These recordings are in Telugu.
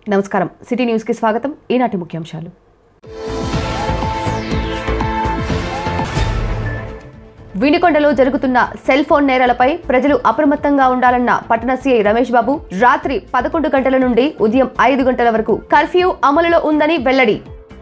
నమస్కారం సిటీ న్యూస్ కి స్వాగతం. ఈనాటి ముఖ్యాంశాలు. వినికొండలో జరుగుతున్న సెల్ ఫోన్ నేరాలపై ప్రజలు అప్రమత్తంగా ఉండాలన్న పట్టణ సీఐ రమేష్ బాబు. రాత్రి 11 గంటల నుండి ఉదయం 5 గంటల వరకు కర్ఫ్యూ అమలులో ఉందని వెల్లడి.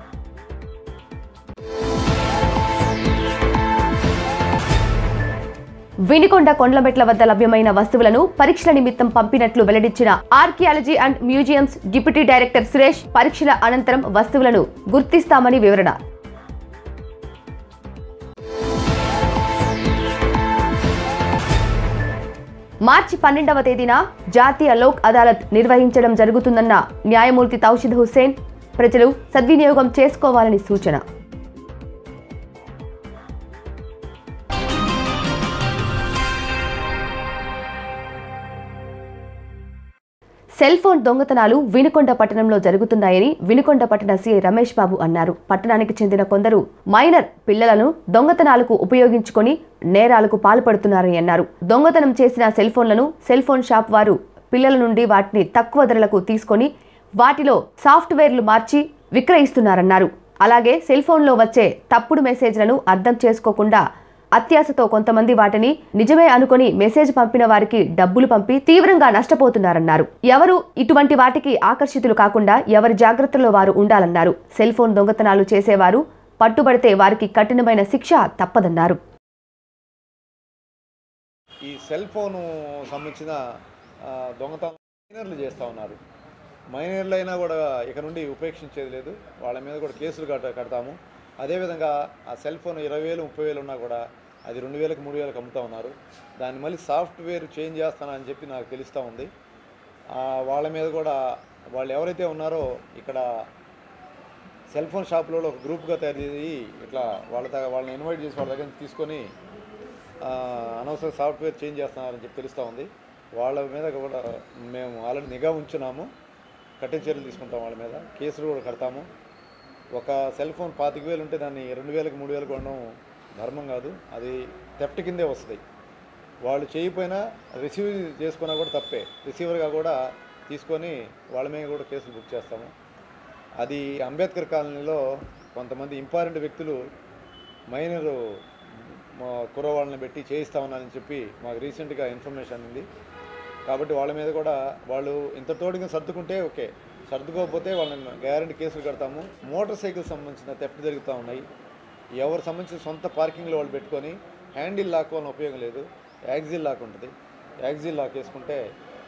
వినికొండ కొండ్లమెట్ల వద్ద లభ్యమైన వస్తువులను పరీక్షల నిమిత్తం పంపినట్లు వెల్లడించిన archaeology and museums deputy director Suresh, పరీక్షల అనంతరం వస్తువులను గుర్తిస్తామని వివరణ. మార్చి 12వ తేదీన జాతీయ లోక్ అదాలత్ నిర్వహించడం జరుగుతుందన్న న్యాయమూర్తి తౌషీద్ హుస్సేన్. ప్రజలు సద్వినియోగం చేసుకోవాలని సూచన. సెల్ ఫోన్ దొంగతనాలు వినుకొండ పట్టణంలో జరుగుతున్నాయని వినుకొండ పట్టణ సీఐ రమేష్ బాబు అన్నారు. పట్టణానికి చెందిన కొందరు మైనర్ పిల్లలను దొంగతనాలకు ఉపయోగించుకొని నేరాలకు పాల్పడుతున్నారని అన్నారు. దొంగతనం చేసిన సెల్ ఫోన్లను సెల్ ఫోన్ షాప్ వారు పిల్లల నుండి వాటిని తక్కువ ధరలకు తీసుకొని వాటిలో సాఫ్ట్వేర్లు మార్చి విక్రయిస్తున్నారన్నారు. అలాగే సెల్ ఫోన్లో వచ్చే తప్పుడు మెసేజ్లను అర్థం చేసుకోకుండా అత్యాశతో కొంతమంది వాటిని నిజమే అనుకుని మెసేజ్ పంపిన వారికి డబ్బులు పంపి తీవ్రంగా నష్టపోతున్నారన్నారు. ఎవరు ఇటువంటి వాటికి ఆకర్షితులు కాకుండా ఎవరి జాగ్రత్తలో వారు ఉండాలన్నారు. సెల్ ఫోన్ దొంగతనాలు చేసేవారు పట్టుబడితే వారికి కఠినమైన శిక్ష తప్పదన్నారు. ఈ సెల్ ఫోను సంబంధించిన దొంగతనం మైనర్లు చేస్తూ ఉన్నారు. మైనర్లు అయినా కూడా ఇక నుండి ఉపేక్షించేది లేదు. వాళ్ళ మీద కూడా కేసులు కడతాము. అదేవిధంగా ఆ సెల్ ఫోన్ 20,000 30,000 ఉన్నా కూడా అది 2,000కి 3,000కి అమ్ముతూ ఉన్నారు. దాన్ని మళ్ళీ సాఫ్ట్వేర్ చేంజ్ చేస్తానని చెప్పి నాకు తెలుస్తూ ఉంది. వాళ్ళ మీద కూడా వాళ్ళు ఎవరైతే ఉన్నారో ఇక్కడ సెల్ ఫోన్ షాపులలో ఒక గ్రూప్గా తయారు చేసి ఇట్లా వాళ్ళని ఇన్వైట్ చేసి వాళ్ళ దగ్గర తీసుకొని అనవసర సాఫ్ట్వేర్ చేంజ్ చేస్తున్నారని చెప్పి తెలుస్తూ ఉంది. వాళ్ళ మీద కూడా మేము ఆల్రెడీ నిఘా ఉంచున్నాము. కఠిన చర్యలు తీసుకుంటాం. వాళ్ళ మీద కేసులు కూడా కడతాము. ఒక సెల్ ఫోన్ 25,000 ఉంటే దాన్ని 2,000కి 3,000కి కొనడం ధర్మం కాదు. అది థెఫ్ట్ కిందే వస్తుంది. వాళ్ళు చేయకపోయినా రిసీవ్ చేసుకున్నా కూడా తప్పే. రిసీవర్గా కూడా తీసుకొని వాళ్ళ మీద కూడా కేసులు బుక్ చేస్తాము. అది అంబేద్కర్ కాలనీలో కొంతమంది ఇంపార్టెంట్ వ్యక్తులు మైనర్ కుర్రవాళ్ళని పెట్టి చేయిస్తా ఉన్నారని చెప్పి మాకు రీసెంట్గా ఇన్ఫర్మేషన్ ఉంది. కాబట్టి వాళ్ళ మీద కూడా వాళ్ళు ఇంత తోడుగా సర్దుకుంటే ఓకే, సర్దుకోకపోతే వాళ్ళని గ్యారెంటీ కేసులు కడతాము. మోటార్ సైకిల్ సంబంధించిన థెఫ్ట్ జరుగుతూ ఉన్నాయి. ఎవరు సంబంధించిన సొంత పార్కింగ్లో వాళ్ళు పెట్టుకొని హ్యాండిల్ లాక్ వల్ల ఉపయోగం లేదు. యాక్సిల్ లాక్ ఉంటుంది. యాక్సిల్ లాక్ వేసుకుంటే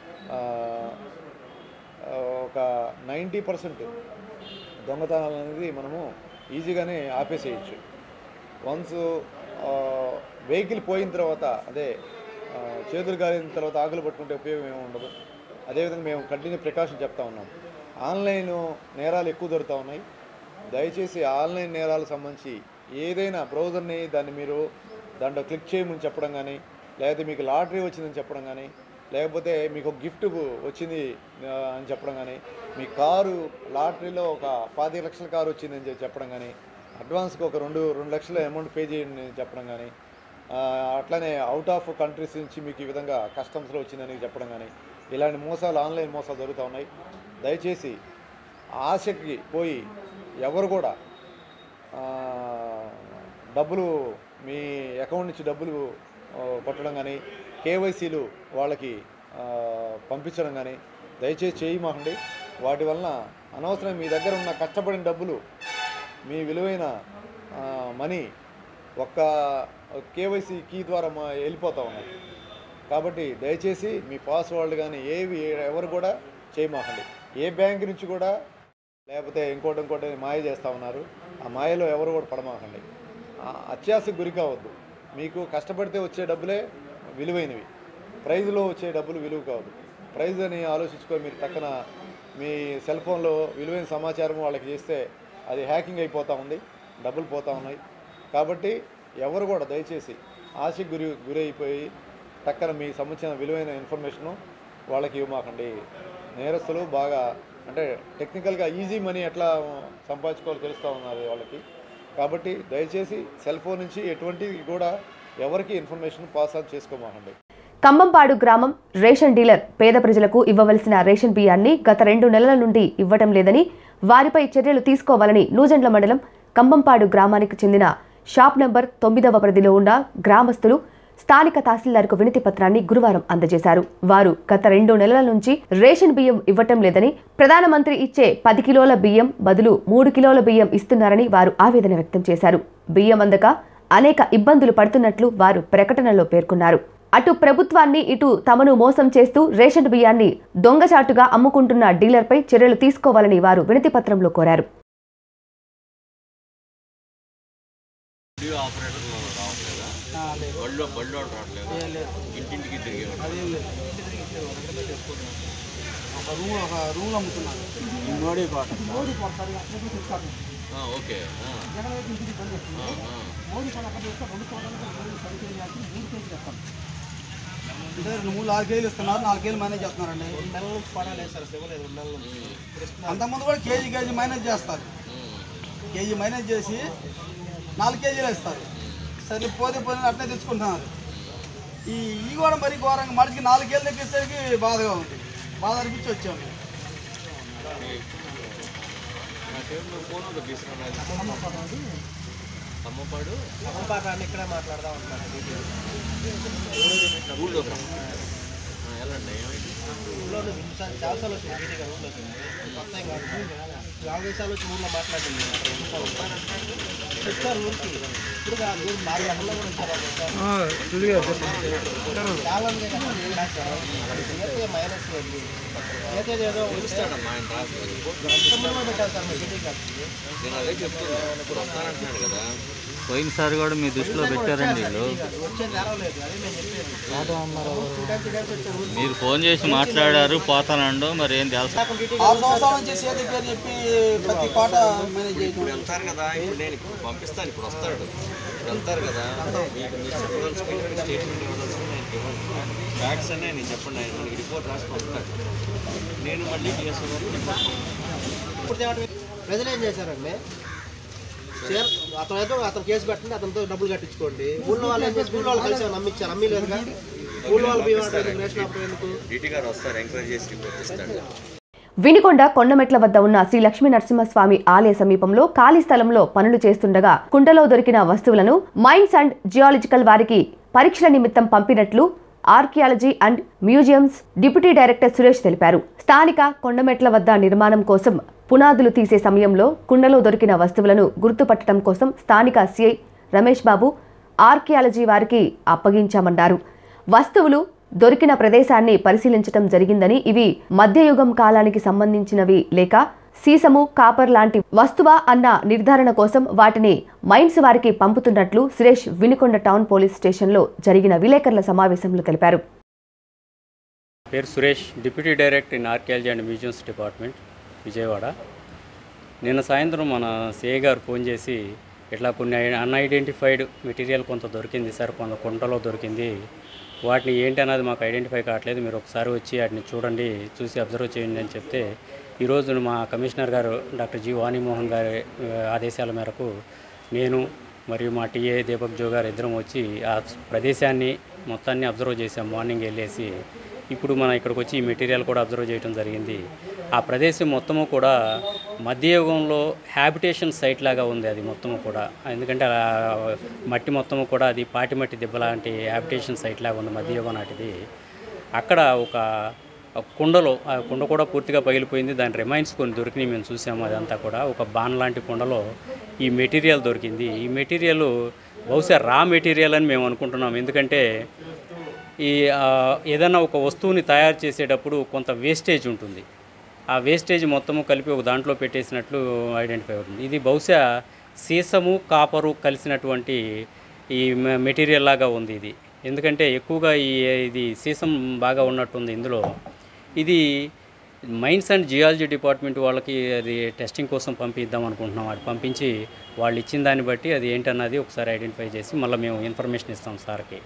ఒక 90% దొంగతనాలు అనేది మనము ఈజీగానే ఆపేసేయచ్చు. వన్స్ వెహికల్ పోయిన తర్వాత అదే చేతులు కాలిన తర్వాత ఆకులు పట్టుకుంటే ఉపయోగం ఏమి ఉండదు. అదేవిధంగా మేము కంటిన్యూ ప్రికాషన్ చెప్తా ఉన్నాం. ఆన్లైన్ నేరాలు ఎక్కువ దొరుకుతూ ఉన్నాయి. దయచేసి ఆన్లైన్ నేరాలకు సంబంధించి ఏదైనా బ్రౌజర్ని మీరు దాంట్లో క్లిక్ చేయమని చెప్పడం కానీ, లేకపోతే మీకు లాటరీ వచ్చిందని చెప్పడం కానీ, లేకపోతే మీకు గిఫ్ట్ వచ్చింది అని చెప్పడం కానీ, మీ కారు లాటరీలో ఒక 25 లక్షల కారు వచ్చిందని చెప్పడం కానీ, అడ్వాన్స్కి ఒక 2 లక్షల అమౌంట్ పే చేయండి చెప్పడం కానీ, అట్లనే అవుట్ ఆఫ్ కంట్రీస్ నుంచి మీకు ఈ విధంగా కస్టమ్స్లో వచ్చిందని చెప్పడం కానీ, ఇలాంటి మోసాలు ఆన్లైన్ మోసాలు జరుగుతూ ఉన్నాయి. దయచేసి ఆశకి పోయి ఎవరు కూడా డబ్బులు మీ అకౌంట్ నుంచి డబ్బులు కొట్టడం కానీ, కేవైసీలు వాళ్ళకి పంపించడం కానీ దయచేసి చేయమాకండి. వాటి వలన అనవసరం మీ దగ్గర ఉన్న కష్టపడిన డబ్బులు, మీ విలువైన మనీ ఒక్క కేవైసీ కీ ద్వారా వెళ్ళిపోతూ ఉన్నాయి. కాబట్టి దయచేసి మీ పాస్వర్డ్ కానీ ఎవరు కూడా చేయమాకండి. ఏ బ్యాంక్ నుంచి కూడా లేకపోతే ఇంకోటి మాయ చేస్తూ ఉన్నారు. ఆ మాయలో ఎవరు కూడా పడమాకండి. అత్యాశకు గురి కావద్దు. మీకు కష్టపడితే వచ్చే డబ్బులే విలువైనవి. ప్రైజ్లో వచ్చే డబ్బులు విలువ కావద్దు. ప్రైజ్ అని ఆలోచించుకొని మీరు పక్కన మీ సెల్ ఫోన్లో విలువైన సమాచారం వాళ్ళకి చేస్తే అది హ్యాకింగ్ అయిపోతూ ఉంది, డబ్బులు పోతూ ఉన్నాయి. కాబట్టి ఎవరు కూడా దయచేసి ఆశకు గురి అయిపోయి టక్కన మీ సంబంధించిన విలువైన ఇన్ఫర్మేషను వాళ్ళకి ఇవ్వమాకండి. నేరస్తులు బాగా అంటే టెక్నికల్గా ఈజీ మనీ ఎట్లా సంపాదించుకోవాలో తెలుస్తూ ఉన్నారు వాళ్ళకి. కాబట్టి దయచేసి సెల్ ఫోన్ నుంచి ఎటువంటివి కూడా ఎవరికి ఇన్ఫర్మేషన్ పాస్ ఆన్ చేసుకోమాకండి. కంబంపాడు గ్రామం రేషన్ డీలర్ పేద ప్రజలకు ఇవ్వవలసిన రేషన్ బియ్యాన్ని గత 2 నెలల నుండి ఇవ్వటం లేదని, వారిపై చర్యలు తీసుకోవాలని నూజెండ్ల మండలం కంబంపాడు గ్రామానికి చెందిన షాప్ నంబర్ 9వ పరిధిలో ఉన్న గ్రామస్తులు స్థానిక తహసీల్దార్కు వినతి పత్రాన్ని గురువారం అందజేశారు. వారు గత 2 నెలల నుంచి రేషన్ బియ్యం ఇవ్వటం లేదని, ప్రధానమంత్రి ఇచ్చే 10 కిలోల బియ్యం బదులు 3 కిలోల బియ్యం ఇస్తున్నారని వారు ఆవేదన వ్యక్తం చేశారు. బియ్యం అందక అనేక ఇబ్బందులు పడుతున్నట్లు వారు ప్రకటనలో పేర్కొన్నారు. అటు ప్రభుత్వాన్ని ఇటు తమను మోసం చేస్తూ రేషన్ బియ్యాన్ని దొంగచాటుగా అమ్ముకుంటున్న డీలర్పై చర్యలు తీసుకోవాలని వారు వినతి పత్రంలో కోరారు. అంటే 3-4 కేజీలు ఇస్తున్నారు, 4 కేజీలు మైనేజ్ చేస్తున్నారండి. అంతకుముందు కూడా కేజీ మైనేజ్ చేస్తారు. కేజీ మైనేజ్ చేసి 4 కేజీలు ఇస్తారు. సరే పోతే అట్నే తెచ్చుకుంటున్నారు. ఈ కూడా మరీ ఘోరంగా మనిషికి 4 కేజీలు తెచ్చేసరికి బాధగా ఉంది. బాధ అనిపించి వచ్చాము. అమ్మపాడు ఇక్కడ మాట్లాడదాం అంటున్నాను. ఊళ్ళో చాలాసార్లు వచ్చింది మీటింగ్ ఊళ్ళో కొత్త ఏం కాదు. 4 సార్లు వచ్చి ఊళ్ళో మాట్లాడింది చెప్తారు ఊరికి. ఇప్పుడు కాదు 4 గంటల్లో కూడా వచ్చారు. చాలా మైనస్ ఏదో పిలుస్తాడమ్మా ఆయన పెట్టారు సార్ మీటింగ్ కలిసి. నేను అదే చెప్తున్నాను, ఇప్పుడు వస్తానంటున్నాడు కదా. పోయినసారి కూడా మీ దృష్టిలో పెట్టారండి వీళ్ళు. మీరు ఫోన్ చేసి మాట్లాడారు పోతానండు, మరి ఏం తెలుసు. 6 సంవత్సరాల నుంచి సేది పేరు చెప్పి ప్రతి పాట మేనేజ్ చేయడం. ఇప్పుడు వెళ్తారు కదా, ఇప్పుడు నేను ఇప్పుడు పంపిస్తాను, ఇప్పుడు వస్తాడు. ఇప్పుడు వెళ్తారు కదా, మీకు మీరు చెప్పదలుచుకుంటే స్టేట్మెంట్ ఇవ్వదలుచుకుని నేను ఇవ్వండి. ఫ్యాక్ట్స్ అనే నేను చెప్పండి, ఆయన మనకి రిపోర్ట్ రాసి పంపుతాడు. నేను మళ్ళీ ప్రజలు ఏం చేశారండి, అతను కేసు పెట్టండి, అతనితో డబ్బులు కట్టించుకోండి. ఊళ్ళో వాళ్ళు ఏం చేసి ఊళ్ళో వాళ్ళు కలిసి నమ్మించారు, నమ్మిలేదుగా. ఊళ్ళో వాళ్ళు రేషన్ అప్పుడు ఎందుకు డీటీ గారు వస్తారు, ఎంక్వైరీ చేసి రిపోర్ట్ ఇస్తాడు. వినుకొండ కొండమెట్ల వద్ద ఉన్న శ్రీ లక్ష్మీ నరసింహస్వామి ఆలయ సమీపంలో ఖాళీ స్థలంలో పనులు చేస్తుండగా కుండలో దొరికిన వస్తువులను మైన్స్ అండ్ జియాలజికల్ వారికి పరీక్షల నిమిత్తం పంపినట్లు archaeology and museums deputy director Suresh తెలిపారు. స్థానిక కొండమెట్ల వద్ద నిర్మాణం కోసం పునాదులు తీసే సమయంలో కుండలో దొరికిన వస్తువులను గుర్తుపట్టడం కోసం స్థానిక సిఐ రమేష్ బాబు ఆర్కియాలజీ వారికి అప్పగించామన్నారు. వస్తువులు దొరికిన ప్రదేశాన్ని పరిశీలించడం జరిగిందని, ఇవి మధ్యయుగం కాలానికి సంబంధించినవి లేక సీసము, కాపర్ లాంటి వస్తువా అన్న నిర్ధారణ కోసం వాటిని మైన్స్ వారికి పంపుతున్నట్లు సురేష్ వినుకొండ టౌన్ పోలీస్ స్టేషన్లో జరిగిన విలేకరుల సమావేశంలో తెలిపారు. పేరు Suresh, deputy director in archaeology and museums department, Vijayawada. నిన్న సాయంత్రం మన సిఐ గారు ఫోన్ చేసి ఇట్లా కొన్ని అన్ఐడెంటిఫైడ్ మెటీరియల్ కొంత దొరికింది సార్, కొంత కుంటలో దొరికింది, వాటిని ఏంటి అన్నది మాకు ఐడెంటిఫై కావట్లేదు, మీరు ఒకసారి వచ్చి వాటిని చూడండి, చూసి అబ్జర్వ్ చేయండి అని చెప్తే ఈరోజు మా కమిషనర్ గారు డాక్టర్ జి వాణిమోహన్ గారి ఆదేశాల మేరకు నేను మరియు మా టీఏ దీపక్ జో గారు ఇద్దరం వచ్చి ఆ ప్రదేశాన్ని మొత్తాన్ని అబ్జర్వ్ చేసాం. మార్నింగ్ వెళ్ళేసి ఇప్పుడు మనం ఇక్కడికి వచ్చి ఈ మెటీరియల్ కూడా అబ్జర్వ్ చేయడం జరిగింది. ఆ ప్రదేశం మొత్తము కూడా మధ్యయుగంలో హ్యాబిటేషన్ సైట్ లాగా ఉంది అది మొత్తము కూడా. ఎందుకంటే మట్టి మొత్తము కూడా అది పాటి మట్టి దెబ్బ లాంటి హ్యాబిటేషన్ సైట్ లాగా ఉంది మధ్యయుగం నాటిది. అక్కడ ఒక కుండలో, ఆ కుండ కూడా పూర్తిగా పగిలిపోయింది, దాని రిమైన్స్ కొన్ని దొరికినాయి, మేము చూసాము. అదంతా కూడా ఒక బాన్ లాంటి కుండలో ఈ మెటీరియల్ దొరికింది. ఈ మెటీరియల్ బహుశా రా మెటీరియల్ అని మేము అనుకుంటున్నాం. ఎందుకంటే ఈ ఏదైనా ఒక వస్తువుని తయారు చేసేటప్పుడు కొంత వేస్టేజ్ ఉంటుంది, ఆ వేస్టేజ్ మొత్తము కలిపి ఒక దాంట్లో పెట్టేసినట్లు ఐడెంటిఫై అవుతుంది. ఇది బహుశా సీసము, కాపరు కలిసినటువంటి ఈ మెటీరియల్ లాగా ఉంది ఇది. ఎందుకంటే ఎక్కువగా ఇది సీసం బాగా ఉన్నట్టుంది ఇందులో. ఇది మైన్స్ అండ్ జియాలజీ డిపార్ట్మెంట్ వాళ్ళకి అది టెస్టింగ్ కోసం పంపిద్దాం అనుకుంటున్నాం. అది పంపించి వాళ్ళు ఇచ్చిన దాన్ని బట్టి అది ఏంటన్నది ఒకసారి ఐడెంటిఫై చేసి మళ్ళీ మేము ఇన్ఫర్మేషన్ ఇస్తాం సార్కి.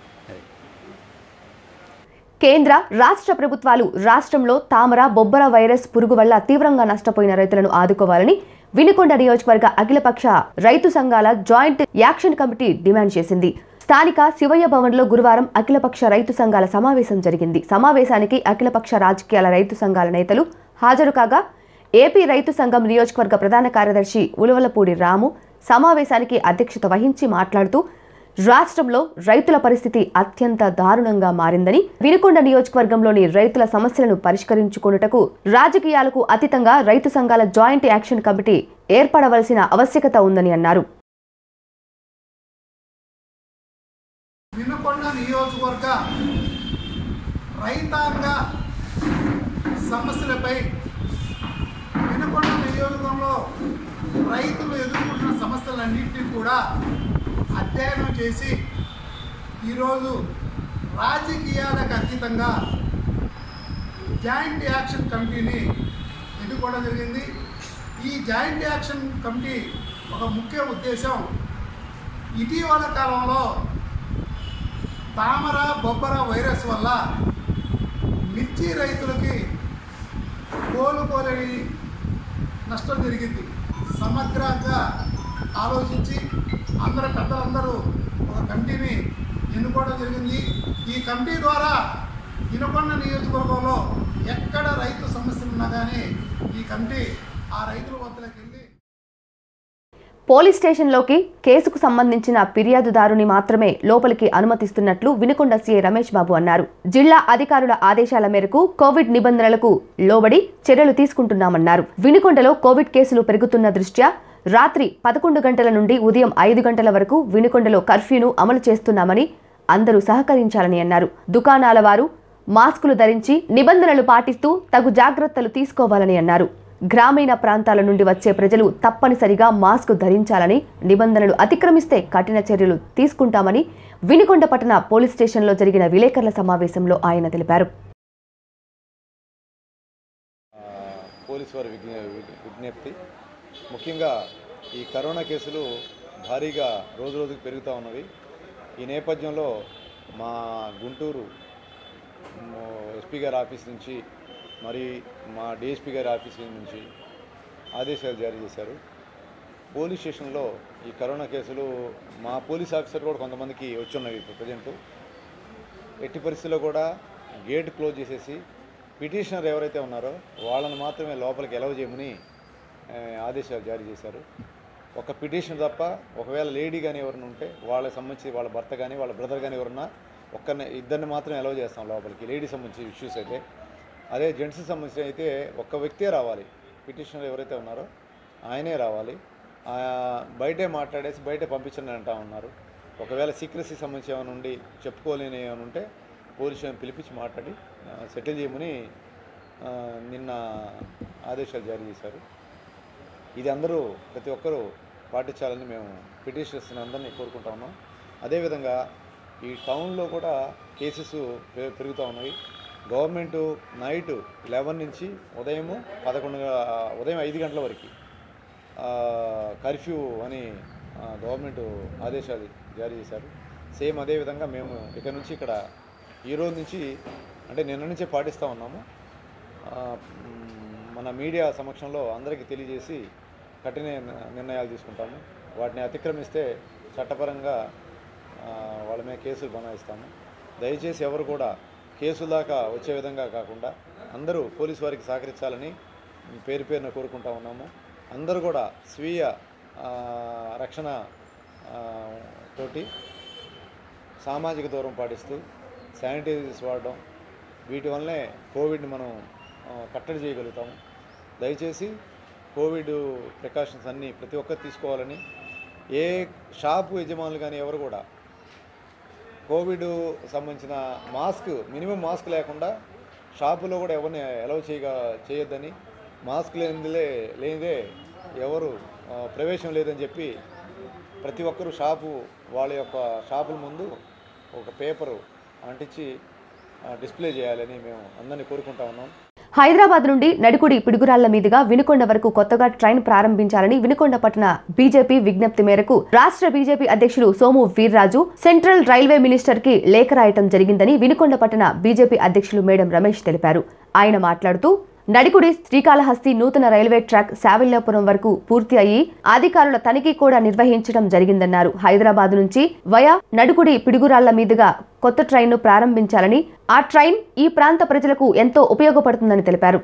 కేంద్ర రాష్ట్ర ప్రభుత్వాలు రాష్ట్రంలో తామర, బొబ్బర వైరస్ పురుగు వల్ల తీవ్రంగా నష్టపోయిన రైతులను ఆదుకోవాలని వినుకొండ నియోజకవర్గ అఖిలపక్ష రైతు సంఘాల జాయింట్ యాక్షన్ కమిటీ డిమాండ్ చేసింది. స్థానిక శివయ్య భవన్లో గురువారం అఖిలపక్ష రైతు సంఘాల సమావేశం జరిగింది. సమావేశానికి అఖిలపక్ష రాజకీయాల రైతు సంఘాల నేతలు హాజరు కాగా ఏపీ రైతు సంఘం నియోజకవర్గ ప్రధాన కార్యదర్శి ఉలవలపూడి రాము సమావేశానికి అధ్యక్షత వహించి మాట్లాడుతూ రాష్ట్రంలో రైతుల పరిస్థితి అత్యంత దారుణంగా మారిందని, వినుకొండ నియోజకవర్గంలోని రైతుల సమస్యలను పరిష్కరించుకొనుటకు రాజకీయాలకు అతీతంగా రైతు సంఘాల జాయింట్ యాక్షన్ కమిటీ ఏర్పడవలసిన ఆవశ్యకత ఉందని అన్నారు. వినుకొండ నియోజకవర్గ రైతాంగ సమస్యలపై వినుకొండ నియోజకవర్గంలో రైతులు ఎదుర్కొంటున్న సమస్యలన్నింటినీ కూడా అధ్యయనం చేసి ఈరోజు రాజకీయాలకు అతీతంగా జాయింట్ యాక్షన్ కమిటీని ఎన్నుకోవడం జరిగింది. ఈ జాయింట్ యాక్షన్ కమిటీ ఒక ముఖ్య ఉద్దేశం, ఇటీవల కాలంలో తామర బొబ్బర వైరస్ వల్ల మిర్చి రైతులకి కోలుకోలేని నష్టం జరిగింది. సమగ్రంగా ఆలోచించి పెద్దలందరూ ఒక కమిటీని ఎన్నుకోవడం జరిగింది. ఈ కమిటీ ద్వారా వినుకొండ నియోజకవర్గంలో ఎక్కడ రైతు సమస్యలు ఉన్నా కానీ ఈ కమిటీ ఆ రైతుల వద్దకు వెళ్ళి పోలీస్ స్టేషన్లోకి కేసుకు సంబంధించిన ఫిర్యాదుదారుని మాత్రమే లోపలికి అనుమతిస్తున్నట్లు వినుకొండ సీఐ రమేష్ బాబు అన్నారు. జిల్లా అధికారుల ఆదేశాల మేరకు కోవిడ్ నిబంధనలకు లోబడి చర్యలు తీసుకుంటున్నామన్నారు. వినుకొండలో కోవిడ్ కేసులు పెరుగుతున్న దృష్ట్యా రాత్రి 11 గంటల నుండి ఉదయం 5 గంటల వరకు వినుకొండలో కర్ఫ్యూను అమలు చేస్తున్నామని అందరూ సహకరించాలని అన్నారు. దుకాణాల వారు మాస్కులు ధరించి నిబంధనలు పాటిస్తూ తగు జాగ్రత్తలు తీసుకోవాలని అన్నారు. గ్రామీణ ప్రాంతాల నుండి వచ్చే ప్రజలు తప్పనిసరిగా మాస్క్ ధరించాలని, నిబంధనలు అతిక్రమిస్తే కఠిన చర్యలు తీసుకుంటామని వినుకొండ పట్టణ పోలీస్ స్టేషన్లో జరిగిన విలేకరుల సమావేశంలో ఆయన తెలిపారు. పోలీసు వారి విజ్ఞప్తి, ముఖ్యంగా ఈ కరోనా కేసులు భారీగా రోజుకి పెరుగుతూ ఉన్నవి. ఈ నేపథ్యంలో మా గుంటూరు ఎస్పీ గారి ఆఫీస్ నుంచి మరి మా డిఎస్పీ గారి ఆఫీస్ నుంచి ఆదేశాలు జారీ చేశారు. పోలీస్ స్టేషన్లో ఈ కరోనా కేసులు మా పోలీస్ ఆఫీసర్ కూడా కొంతమందికి వచ్చున్నవి. ఇప్పుడు ప్రజెంటు ఎట్టి పరిస్థితుల్లో కూడా గేట్ క్లోజ్ చేసేసి పిటిషనర్ ఎవరైతే ఉన్నారో వాళ్ళని మాత్రమే లోపలికి ఎలవ్ చేయమని ఆదేశాలు జారీ చేశారు. ఒక పిటిషనర్ తప్ప ఒకవేళ లేడీ కానీ ఎవరైనా ఉంటే వాళ్ళకి సంబంధించి వాళ్ళ భర్త కానీ వాళ్ళ బ్రదర్ కానీ ఎవరన్నా ఇద్దరిని మాత్రమే ఎలవ్ చేస్తాం లోపలికి, లేడీ సంబంధించి ఇష్యూస్ అయితే. అదే జెంట్స్కి సంబంధించి అయితే ఒక్క వ్యక్తే రావాలి, పిటిషనర్ ఎవరైతే ఉన్నారో ఆయనే రావాలి. బయటే మాట్లాడేసి బయటే పంపించండి అంటా ఉన్నారు. ఒకవేళ సీక్రెసీ సంబంధించి ఏమైనా ఉండి చెప్పుకోలేని ఏమైనా ఉంటే పోలీసులను పిలిపించి మాట్లాడి సెటిల్ చేయమని నిన్న ఆదేశాలు జారీ చేశారు. ఇది అందరూ ప్రతి ఒక్కరూ పాటించాలని మేము పిటిషనర్స్ అందరినీ కోరుకుంటా ఉన్నాం. అదేవిధంగా ఈ టౌన్లో కూడా కేసెస్ పెరుగుతూ ఉన్నాయి. గవర్నమెంటు నైట్ 11 నుంచి ఉదయం 5 గంటల వరకు కర్ఫ్యూ అని గవర్నమెంట్ ఆదేశాలు జారీ చేశారు. సేమ్ అదేవిధంగా మేము ఇక్కడ ఈరోజు నుంచి అంటే నిన్న నుంచే పాటిస్తూ ఉన్నాము. మన మీడియా సమక్షంలో అందరికీ తెలియజేసి కఠిన నిర్ణయాలు తీసుకుంటాము. వాటిని అతిక్రమిస్తే చట్టపరంగా వాళ్ళ మీద కేసులు బనాయిస్తాము. దయచేసి ఎవరు కూడా కేసుల దాకా వచ్చే విధంగా కాకుండా అందరూ పోలీసు వారికి సహకరించాలని పేరున కోరుకుంటా ఉన్నాము. అందరూ కూడా స్వీయ రక్షణ తోటి సామాజిక దూరం పాటిస్తూ శానిటైజర్స్ వాడడం, వీటి వల్లనే కోవిడ్ని మనం కట్టడి చేయగలుగుతాము. దయచేసి కోవిడ్ ప్రికాషన్స్ అన్నీ ప్రతి ఒక్కరు తీసుకోవాలని, ఏ షాపు యజమానులు కానీ ఎవరు కూడా కోవిడ్ సంబంధించిన మినిమం మాస్క్ లేకుండా షాపులో కూడా ఎవరిని అలౌ చేయొద్దని, మాస్క్ లేనిదే ఎవరు ప్రవేశం లేదని చెప్పి ప్రతి ఒక్కరూ వాళ్ళ యొక్క షాపుల ముందు ఒక పేపరు అంటించి డిస్ప్లే చేయాలని మేము అందరినీ కోరుకుంటా ఉన్నాం. హైదరాబాద్ నుండి నడికుడి పిడుగురాళ్ల మీదుగా వినుకొండ వరకు కొత్తగా ట్రైన్ ప్రారంభించాలని వినుకొండ పట్టణ బీజేపీ విజ్ఞప్తి మేరకు రాష్ట్ర బీజేపీ అధ్యక్షులు Somu Veerraju central railway minister కి లేఖ రాయటం జరిగిందని వినుకొండ పట్టణ బీజేపీ అధ్యక్షులు మేడం రమేష్ తెలిపారు. ఆయన మాట్లాడుతూ నడికుడి శ్రీకాళహస్తి నూతన రైల్వే ట్రాక్ శావిల్యాపురం వరకు పూర్తి అయ్యి అధికారుల తనిఖీ కూడా నిర్వహించడం జరిగిందన్నారు. హైదరాబాద్ నుంచి వయా నడుకుడి పిడుగురాళ్ల మీదుగా కొత్త ట్రైన్ను ప్రారంభించాలని, ఆ ట్రైన్ ఈ ప్రాంత ప్రజలకు ఎంతో ఉపయోగపడుతుందని తెలిపారు.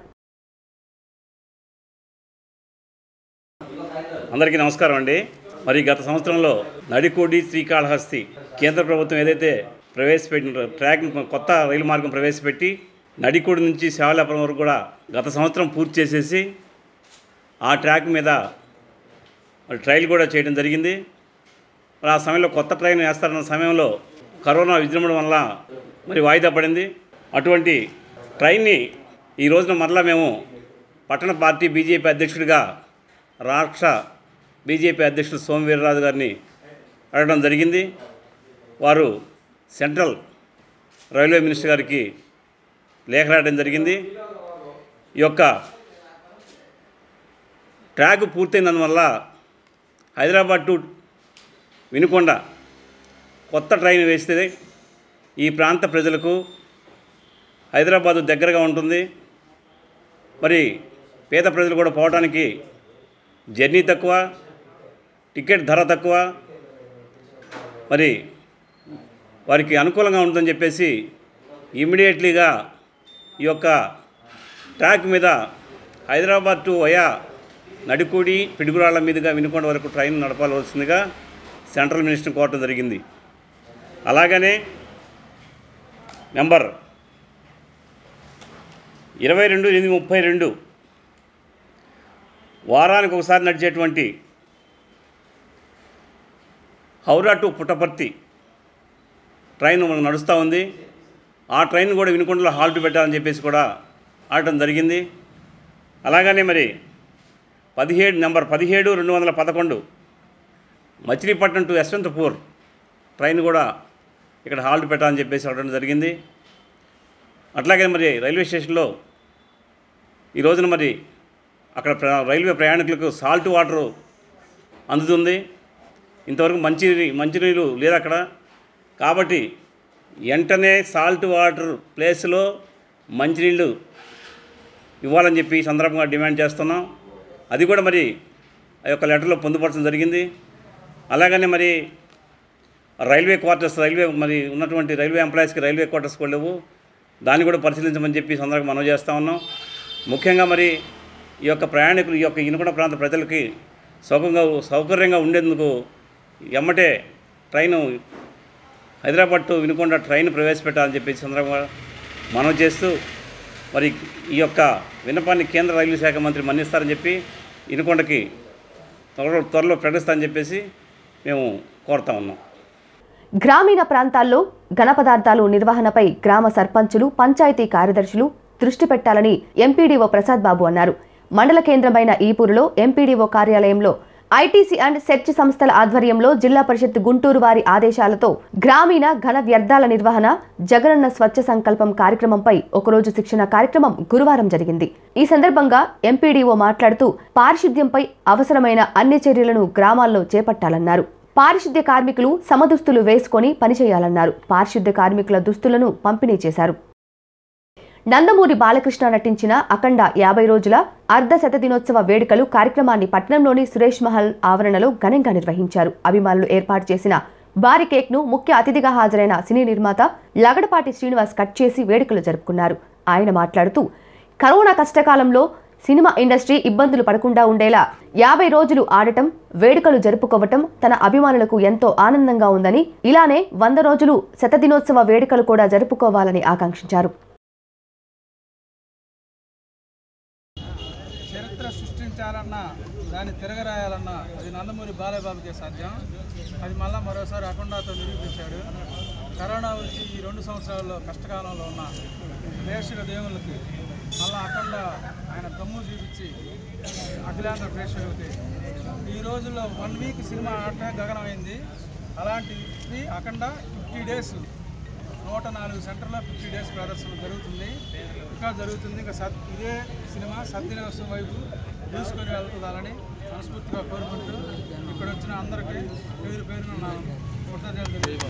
అందరికీ నమస్కారం అండి. మరి గత సంవత్సరంలో నడికోడి శ్రీకాళహస్తి కేంద్ర ప్రభుత్వం ఏదైతే ప్రవేశపెట్టిన ట్రాక్ కొత్త రైలు మార్గం ప్రవేశపెట్టి నడికోడి నుంచి శావిల్యాపురం వరకు కూడా గత సంవత్సరం పూర్తి చేసేసి ఆ ట్రాక్ మీద ట్రయల్ కూడా చేయడం జరిగింది. మరి ఆ సమయంలో కొత్త ట్రైన్ వేస్తారన్న సమయంలో కరోనా విజృంభణ వల్ల మరి వాయిదా పడింది. అటువంటి ట్రైన్ని ఈ రోజున మరలా మేము పట్టణ పార్టీ బీజేపీ అధ్యక్షుడిగా రాష్ట్ర బీజేపీ అధ్యక్షుడు సోము వీర్రాజు గారిని అడగడం జరిగింది. వారు సెంట్రల్ రైల్వే మినిస్టర్ గారికి లేఖ రాయడం జరిగింది. ఈ యొక్క ట్రాక్ పూర్తయినందువల్ల హైదరాబాద్ టు వినుకొండ కొత్త ట్రైన్ వేస్తే ఈ ప్రాంత ప్రజలకు హైదరాబాదు దగ్గరగా ఉంటుంది. మరి పేద ప్రజలు కూడా పోవడానికి జర్నీ తక్కువ, టికెట్ ధర తక్కువ, మరి వారికి అనుకూలంగా ఉంటుందని చెప్పేసి ఇమ్మీడియట్లీగా ఈ యొక్క ట్రాక్ మీద హైదరాబాద్ టు వయా నడికోడి పిడుగురాళ్ల మీదుగా వినుకొండ వరకు ట్రైన్ నడపాల్సిందిగా సెంట్రల్ మినిస్టర్ కోరటం జరిగింది. అలాగనే నెంబర్ 22/8/32 వారానికి ఒకసారి నడిచేటువంటి హౌరా టు పుట్టపర్తి ట్రైన్ మనకు నడుస్తూ ఉంది. ఆ ట్రైన్ కూడా వినుకొండలో హాల్ట్ పెట్టాలని చెప్పేసి కూడా ఆడటం జరిగింది. అలాగనే మరి number 17/211 Machilipatnam to Yesvantpur train కూడా ఇక్కడ హాల్ట్ పెట్టాలని చెప్పేసి ఆడటం జరిగింది. అట్లాగే మరి రైల్వే స్టేషన్లో ఈ రోజున మరి అక్కడ రైల్వే ప్రయాణికులకు సాల్ట్ వాటర్ అందుతుంది. ఇంతవరకు మంచినీళ్ళు లేదు అక్కడ. కాబట్టి వెంటనే సాల్ట్ వాటర్ ప్లేస్లో మంచినీళ్ళు ఇవ్వాలని చెప్పి ఈ సందర్భంగా డిమాండ్ చేస్తున్నాం. అది కూడా మరి ఆ యొక్క లెటర్లో పొందుపరచడం జరిగింది. అలాగనే మరి రైల్వే క్వార్టర్స్ మరి ఉన్నటువంటి రైల్వే ఎంప్లాయీస్కి రైల్వే క్వార్టర్స్ కూడా లేవు. దాన్ని కూడా పరిశీలించమని చెప్పి సందర్భంగా మనం చేస్తూ ఉన్నాం. ముఖ్యంగా మరి ఈ యొక్క ప్రయాణికులు ఈ యొక్క వినుకొండ ప్రాంత ప్రజలకి సౌకర్యంగా ఉండేందుకు ఎమ్మటే train Hyderabad to Vinukonda train ప్రవేశపెట్టాలని చెప్పి సందర్భంగా మనం చేస్తూ మరి ఈ యొక్క విన్నపాన్ని కేంద్ర రైల్వే శాఖ మంత్రి మన్నిస్తారని చెప్పి వినుకొండకి త్వరలో ప్రకటిస్తారని చెప్పేసి మేము కోరుతా ఉన్నాం. గ్రామీణ ప్రాంతాల్లో ఘన పదార్థాలు నిర్వహణపై గ్రామ సర్పంచులు, పంచాయతీ కార్యదర్శులు దృష్టి పెట్టాలని ఎంపీడీఓ ప్రసాద్ బాబు అన్నారు. మండల కేంద్రమైన ఈపూరులో ఎంపీడీఓ కార్యాలయంలో ఐటీసీ అండ్ సెర్చ్ సంస్థల ఆధ్వర్యంలో జిల్లా పరిషత్ గుంటూరు వారి ఆదేశాలతో గ్రామీణ ఘన వ్యర్థాల నిర్వహణ జగనన్న స్వచ్ఛ సంకల్పం కార్యక్రమంపై ఒకరోజు శిక్షణ కార్యక్రమం గురువారం జరిగింది. ఈ సందర్భంగా ఎంపీడీఓ మాట్లాడుతూ పారిశుద్ధ్యంపై అవసరమైన అన్ని చర్యలను గ్రామాల్లో చేపట్టాలన్నారు. పారిశుద్ధ్య కార్మికులు సమదుస్తులు వేసుకొని పనిచేయాలన్నారు. పారిశుద్ధ్య కార్మికుల దుస్తులను పంపిణీ చేశారు. నందమూరి బాలకృష్ణ నటించిన అఖండ 50 రోజుల అర్ధశత దినోత్సవ వేడుకలు కార్యక్రమాన్ని పట్టణంలోని సురేష్ మహల్ ఆవరణలో ఘనంగా నిర్వహించారు. అభిమానులు ఏర్పాటు చేసిన భారీ కేక్ను ముఖ్య అతిథిగా హాజరైన సినీ నిర్మాత లగడపాటి శ్రీనివాస్ కట్ చేసి వేడుకలు జరుపుకున్నారు. ఆయన మాట్లాడుతూ కరోనా కష్టకాలంలో సినిమా ఇండస్ట్రీ ఇబ్బందులు పడకుండా ఉండేలా 50 రోజులు ఆడటం, వేడుకలు జరుపుకోవటం తన అభిమానులకు ఎంతో ఆనందంగా ఉందని, ఇలానే 100 రోజులు శతదినోత్సవ వేడుకలు కూడా జరుపుకోవాలని ఆకాంక్షించారు. చరిత్ర సృష్టించాలన్నా, దాన్ని తిరగరాయాలన్నా అది నందమూరి బాలయ్యబాబుకే సాధ్యం. అది మళ్ళీ మరోసారి అఖండాతో నిరూపించాడు. కరోనా వచ్చి ఈ 2 సంవత్సరాల్లో కష్టకాలంలో ఉన్న ప్రేక్షక దేవుళ్ళకి మళ్ళీ అఖండ ఆయన దమ్ము చూపించి అఖిలాంధ్ర ప్రేక్షకులకి ఈ రోజుల్లో 1 వీక్ సినిమా ఆడటమే గగనమైంది. అలాంటిది అఖండ 50 డేస్ 104 సెంటర్లో 50 డేస్ ప్రదర్శన జరుగుతుంది. ఇంకా జరుగుతుంది. ఇంకా ఇదే సినిమా సద్దినోత్సవం వైపు తీసుకొని వెళ్తుందని మనస్ఫూర్తిగా కోరుకుంటూ ఇక్కడ వచ్చిన అందరికీ పేరు పేరున నా కృతజ్ఞతలు.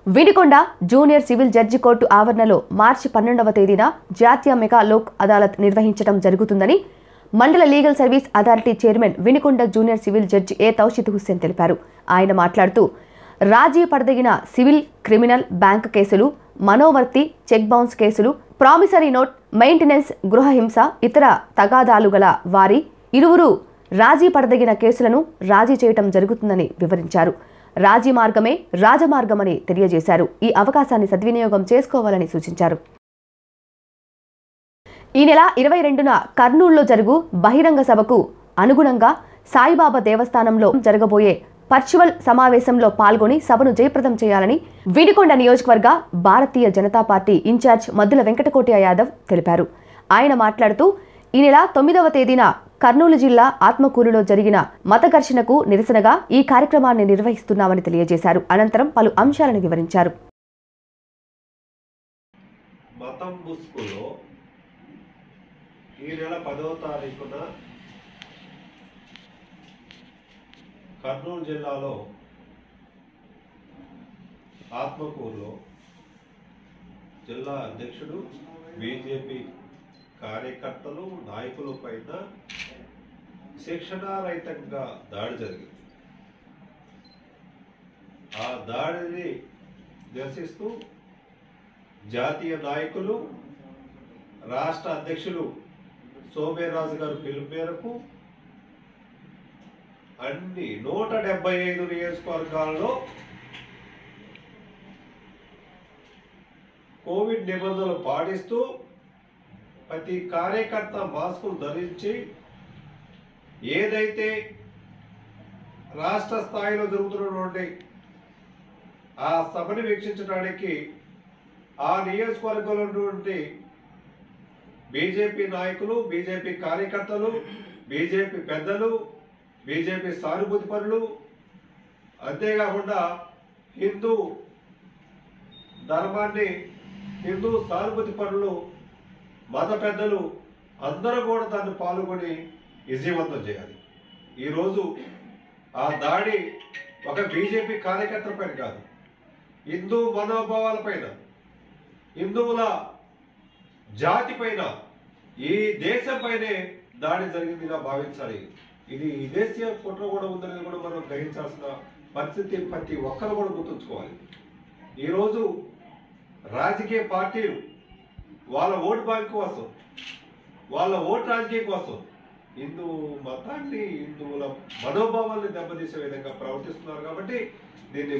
Vinukonda junior civil judge court ఆవరణలో మార్చి 12వ తేదీన జాతీయ మెగా లోక్ అదాలత్ నిర్వహించడం జరుగుతుందని మండల legal service authority chairman Vinukonda junior civil judge A Taushid Hussain తెలిపారు. ఆయన మాట్లాడుతూ రాజీ పడదగిన సివిల్, క్రిమినల్, బ్యాంక్ కేసులు, మనోవర్తి, చెక్ బౌన్స్ కేసులు, ప్రామిసరీ నోట్, మెయింటెనెన్స్, గృహహింస, ఇతర తగాదాలు గల వారి ఇరువురు రాజీ పడదగిన కేసులను రాజీ చేయటం జరుగుతుందని వివరించారు. రాజీ మార్గమే రాజమార్గమని తెలియజేశారు. ఈ అవకాశాన్ని సద్వినియోగం చేసుకోవాలని సూచించారు. ఈ నెల 22న కర్నూలులో జరుగు బహిరంగ సభకు అనుగుణంగా సాయిబాబా దేవస్థానంలో జరగబోయే వర్చువల్ సమావేశంలో పాల్గొని సభను జయప్రదం చేయాలని వినుకొండ నియోజకవర్గ భారతీయ జనతా పార్టీ ఇన్ఛార్జ్ మద్దుల వెంకటకోటయ్య యాదవ్ తెలిపారు. ఆయన మాట్లాడుతూ ఈ నెల 9వ తేదీన కర్నూలు జిల్లా ఆత్మకూరులో జరిగిన మత ఘర్షణకు నిరసనగా ఈ కార్యక్రమాన్ని నిర్వహిస్తున్నామని తెలియజేశారు. అనంతరం పలు అంశాలను వివరించారు. మతం ముసుగులో ఈ నెల 10వ తారీఖున కర్నూలు జిల్లాలో ఆత్మకూరులో జిల్లా అధ్యక్షుడు, బీజేపీ కార్యకర్తలు, నాయకుల పైన శిక్షణారహితంగా దాడి జరిగింది. ఆ దాడిని నిరసిస్తూ జాతీయ నాయకులు, రాష్ట్ర అధ్యక్షులు సోమేరాజు గారు పిలుపు మేరకు అన్ని 175 నియోజకవర్గాల్లో కోవిడ్ నిబంధనలు పాటిస్తూ ప్రతి కార్యకర్త మాస్కులు ధరించి ఏదైతే రాష్ట్ర స్థాయిలో జరుగుతున్నటువంటి ఆ సభని వీక్షించడానికి ఆ నియోజకవర్గంలో ఉన్నటువంటి బీజేపీ నాయకులు, బీజేపీ కార్యకర్తలు, బీజేపీ పెద్దలు, బీజేపీ సానుభూతి పరులు, అంతేకాకుండా హిందూ ధర్మాన్ని, హిందూ సానుభూతి పరులు, మత పెద్దలు అందరూ కూడా దాన్ని పాల్గొని విజయవంతం చేయాలి. ఈరోజు ఆ దాడి ఒక బీజేపీ కార్యకర్తల పైన కాదు, హిందూ మనోభావాల పైన, హిందువుల జాతి పైన, ఈ దేశం పైనే దాడి జరిగిందిగా భావించాలి. ఇది విదేశీయ కుట్ర కూడా ఉందనేది కూడా మనం గ్రహించాల్సిన పరిస్థితి ప్రతి ఒక్కరు కూడా గుర్తుంచుకోవాలి. ఈరోజు రాజకీయ పార్టీలు వాళ్ళ ఓటు బ్యాంక్ కోసం, వాళ్ళ ఓటు రాజకీయం కోసం హిందూ మతాన్ని, హిందువుల మనోభావాల్ని దెబ్బతీసే విధంగా ప్రవర్తిస్తున్నారు. కాబట్టి దీన్ని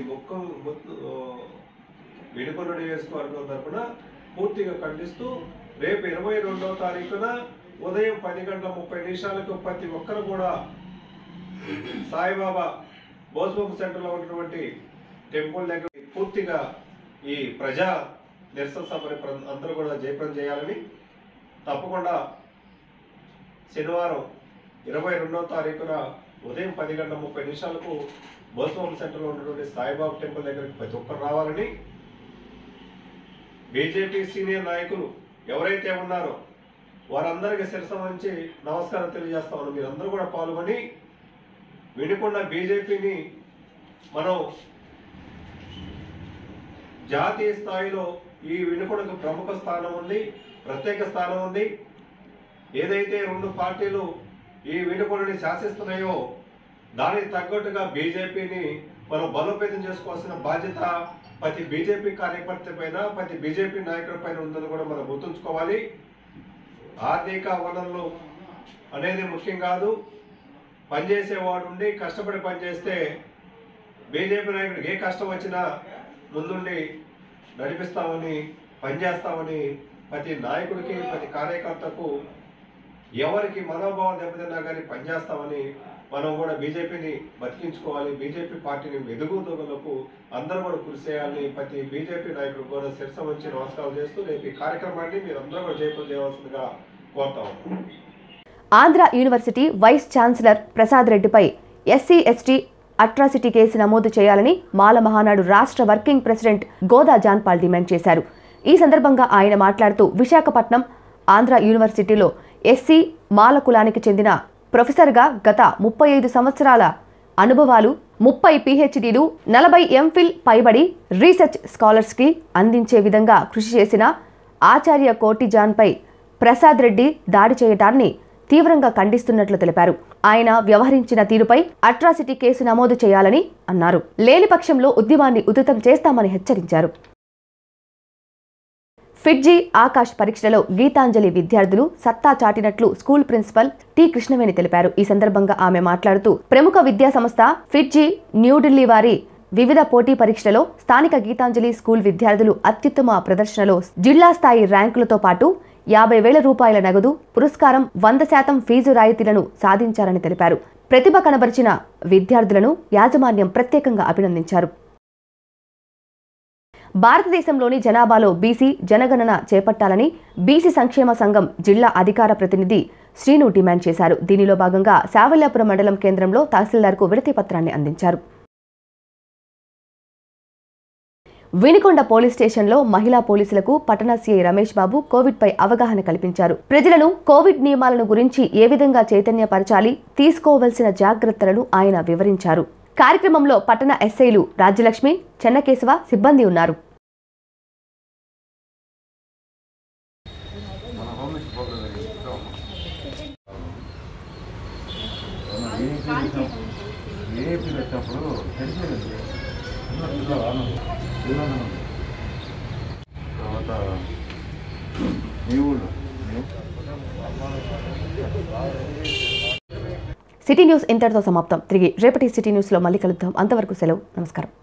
వినుకొండ నియోజకవర్గం తరఫున పూర్తిగా ఖండిస్తూ రేపు 22వ తారీఖున ఉదయం 10:30 ప్రతి ఒక్కరు కూడా సాయిబాబా బోస్బొమ్మ సెంటర్లో ఉన్నటువంటి టెంపుల్ దగ్గర పూర్తిగా ఈ ప్రజా నిరసన సభని అందరూ కూడా జయప్రదం చేయాలని, తప్పకుండా శనివారం 22వ తారీఖున ఉదయం 10:30 బోస్బొమ్మ సెంటర్లో ఉన్నటువంటి సాయిబాబా టెంపుల్ దగ్గరికి ప్రతి ఒక్కరు రావాలని, బీజేపీ సీనియర్ నాయకులు ఎవరైతే ఉన్నారో వారందరికీ శిరస వంచి నమస్కారం తెలియజేస్తామని మీరందరూ కూడా పాల్గొని వినుకొండ బీజేపీని మనం జాతీయ స్థాయిలో ఈ వినుకొండకు ప్రముఖ స్థానం ఉంది, ప్రత్యేక స్థానం ఉంది. ఏదైతే 2 పార్టీలు ఈ వినుకొండని శాసిస్తున్నాయో దానికి తగ్గట్టుగా బీజేపీని మనం బలోపేతం చేసుకోవాల్సిన బాధ్యత ప్రతి బీజేపీ కార్యకర్త పైన, ప్రతి బీజేపీ నాయకుల పైన ఉందని కూడా మనం గుర్తుంచుకోవాలి. ఆర్థిక వనరులు అనేది ముఖ్యం కాదు, పనిచేసేవాడు ఉండి కష్టపడి పనిచేస్తే బీజేపీ నాయకుడికి ఏ కష్టం వచ్చినా ముందుండి నడిపిస్తామని, పనిచేస్తామని ప్రతి నాయకుడికి, ప్రతి కార్యకర్తకు ఎవరికి మనోభావం దెబ్బతిన్నా కానీ పనిచేస్తామని మనం కూడా బీజేపీని బతికించుకోవాలి. బీజేపీ పార్టీని ఎదుగుదలకు అందరూ కూడా కృషి చేయాలని ప్రతి బీజేపీ నాయకుడు కూడా శిరస వంచి నమస్కారం చేస్తూ రేపు ఈ కార్యక్రమాన్ని మీరందరూ కూడా జయప్రదం చేయవలసిందిగా కోరుతా ఉన్నాం. Andhra university vice chancellor Prasad రెడ్డిపై ఎస్సీ ఎస్టీ అట్రాసిటీ కేసు నమోదు చేయాలని మాల మహానాడు రాష్ట్ర working president Goda Johnpaul demand చేశారు. ఈ సందర్భంగా ఆయన మాట్లాడుతూ విశాఖపట్నం ఆంధ్ర యూనివర్సిటీలో ఎస్సీ మాల కులానికి చెందిన ప్రొఫెసర్గా గత 35 సంవత్సరాల అనుభవాలు, 30 PhDలు, 40 MPhil పైబడి రీసెర్చ్ స్కాలర్స్కి అందించే విధంగా కృషి చేసిన ఆచార్య కోటి జాన్పై ప్రసాద్ రెడ్డి దాడి చేయడాన్ని తీవ్రంగా ఖండిస్తున్నట్లు తెలిపారు. ఆయన వ్యవహరించిన తీరుపై అట్రాసిటీ కేసు నమోదు చేయాలని అన్నారు. లేని పక్షంలో ఉద్యమాన్ని ఉధృతం చేస్తామని హెచ్చరించారు. ఫిట్జీ ఆకాష్ పరీక్షలలో గీతాంజలి విద్యార్థులు సత్తా చాటినట్లు స్కూల్ ప్రిన్సిపల్ టి కృష్ణవేణి తెలిపారు. ఈ సందర్భంగా ఆమె మాట్లాడుతూ ప్రముఖ విద్యా సంస్థ ఫిట్జీ న్యూఢిల్లీ వారి వివిధ పోటీ పరీక్షలలో స్థానిక గీతాంజలి స్కూల్ విద్యార్థులు అత్యుత్తమ ప్రదర్శనలో జిల్లా స్థాయి ర్యాంకులతో పాటు 50,000 రూపాయల నగదు, పురస్కారం, 100% ఫీజు రాయితీలను సాధించారని తెలిపారు. ప్రతిభ కనబరిచిన విద్యార్థులను యాజమాన్యం ప్రత్యేకంగా అభినందించారు. భారతదేశంలోని జనాభాలో బీసీ జనగణన చేపట్టాలని బీసీ సంక్షేమ సంఘం జిల్లా అధికార ప్రతినిధి శ్రీను డిమాండ్ చేశారు. దీనిలో భాగంగా శావల్యాపురం మండలం కేంద్రంలో తహసీల్దార్కు వినతి పత్రాన్ని అందించారు. వినుకొండ పోలీస్ స్టేషన్లో మహిళా పోలీసులకు పట్టణ సీఐ రమేష్ బాబు కోవిడ్పై అవగాహన కల్పించారు. ప్రజలను కోవిడ్ నియమాలను గురించి ఏ విధంగా చైతన్యపరచాలి, తీసుకోవలసిన జాగ్రత్తలను ఆయన వివరించారు. కార్యక్రమంలో పట్టణ ఎస్ఐలు రాజ్యలక్ష్మి, చెన్నకేశవ సిబ్బంది ఉన్నారు. సిటీ న్యూస్ ఇంతటితో సమాప్తం. తిరిగి రేపటి సిటీ న్యూస్లో మళ్ళీ కలుద్దాం. అంతవరకు సెలవు. నమస్కారం.